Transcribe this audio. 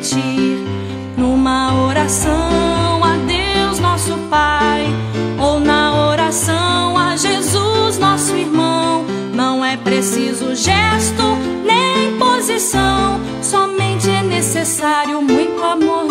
repetir numa oração a Deus nosso Pai, ou na oração a Jesus nosso irmão. Não é preciso gesto nem posição, somente é necessário muito amor